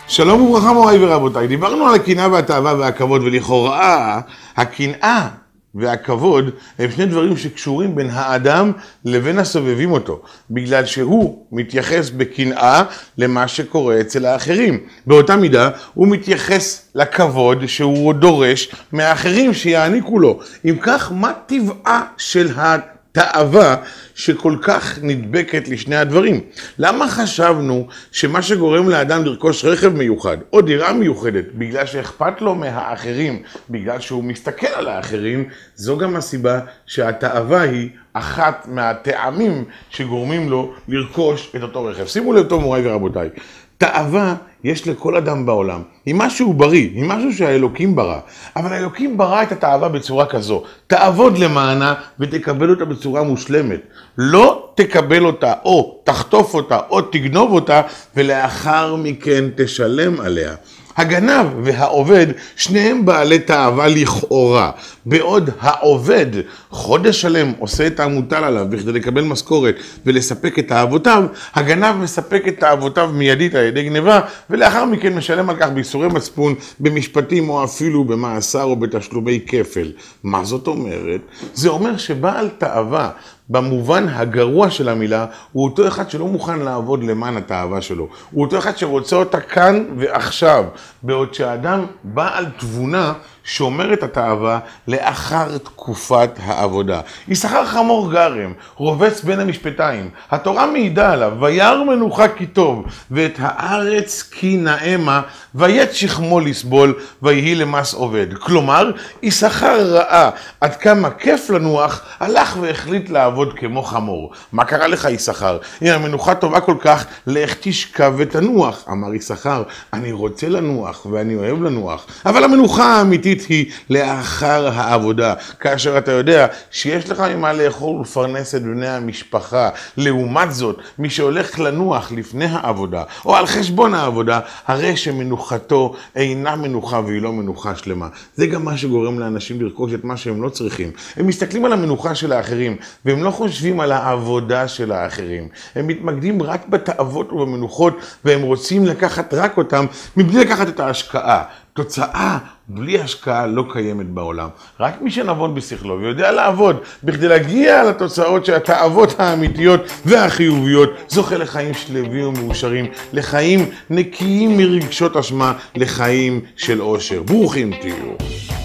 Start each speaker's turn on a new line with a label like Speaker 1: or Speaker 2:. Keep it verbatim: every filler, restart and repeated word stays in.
Speaker 1: שלום וברכה מוריי ורבותיי, דיברנו על הקנאה והתאווה והכבוד, ולכאורה הקנאה והכבוד הם שני דברים שקשורים בין האדם לבין הסובבים אותו, בגלל שהוא מתייחס בקנאה למה שקורה אצל האחרים. באותה מידה הוא מתייחס לכבוד שהוא דורש מהאחרים שיעניקו לו. אם כך, מה טבעה של התאווה שכל כך נדבקת לשני הדברים? למה חשבנו שמה שגורם לאדם לרכוש רכב מיוחד או דירה מיוחדת בגלל שאכפת לו מהאחרים, בגלל שהוא מסתכל על האחרים, זו גם הסיבה שהתאווה היא אחת מהטעמים שגורמים לו לרכוש את אותו רכב. שימו לב טוב מוריי ורבותיי, תאווה יש לכל אדם בעולם, היא משהו בריא, היא משהו שהאלוקים ברא, אבל האלוקים ברא את התאווה בצורה כזו, תעבוד למענה ותקבל אותה בצורה מושלמת, לא תקבל אותה או תחטוף אותה או תגנוב אותה ולאחר מכן תשלם עליה. הגנב והעובד שניהם בעלי תאווה לכאורה, בעוד העובד חודש שלם עושה את המוטל עליו בכדי לקבל משכורת ולספק את תאוותיו, הגנב מספק את תאוותיו מיידית על ידי גניבה ולאחר מכן משלם על כך בייסורי מצפון, במשפטים או אפילו במאסר או בתשלומי כפל. מה זאת אומרת? זה אומר שבעל תאווה במובן הגרוע של המילה הוא אותו אחד שלא מוכן לעבוד למען התאווה שלו, הוא אותו אחד שרוצה אותה כאן ועכשיו, בעוד שהאדם בעל תבונה שומר את התאווה לאחר תקופת העבודה. יששכר חמור גרם, רובץ בין המשפטיים, התורה מעידה עליו, וירא מנוחה כי טוב, ואת הארץ כי נעמה, ויט שכמו לסבול, ויהי למס עובד. כלומר, יששכר ראה עד כמה כיף לנוח, הלך והחליט לעבוד כמו חמור. מה קרה לך יששכר? אם המנוחה טובה כל כך, לך תשכב ותנוח. אמר יששכר, אני רוצה לנוח ואני אוהב לנוח, אבל המנוחה האמיתית היא לאחר העבודה, כאשר אתה יודע שיש לך ממה לאכול ולפרנס את בני המשפחה. לעומת זאת, מי שהולך לנוח לפני העבודה או על חשבון העבודה, הרי שמנוחתו אינה מנוחה והיא לא מנוחה שלמה. זה גם מה שגורם לאנשים לרכוש את מה שהם לא צריכים. הם מסתכלים על המנוחה של האחרים והם לא חושבים על העבודה של האחרים. הם מתמקדים רק בתאוות ובמנוחות והם רוצים לקחת רק אותם מבלי לקחת את ההשקעה. תוצאה בלי השקעה לא קיימת בעולם. רק מי שנבון בשכלו ויודע לעבוד בכדי להגיע לתוצאות של התאוות האמיתיות והחיוביות, זוכה לחיים שלווים ומאושרים, לחיים נקיים מרגשות אשמה, לחיים של אושר. ברוכים תהיו.